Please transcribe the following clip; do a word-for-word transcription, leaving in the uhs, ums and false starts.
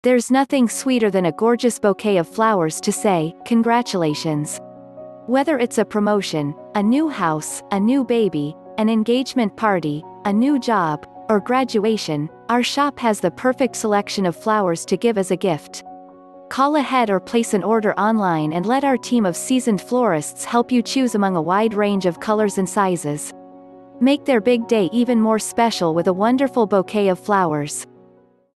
There's nothing sweeter than a gorgeous bouquet of flowers to say, congratulations. Whether it's a promotion, a new house, a new baby, an engagement party, a new job, or graduation, our shop has the perfect selection of flowers to give as a gift. Call ahead or place an order online and let our team of seasoned florists help you choose among a wide range of colors and sizes. Make their big day even more special with a wonderful bouquet of flowers.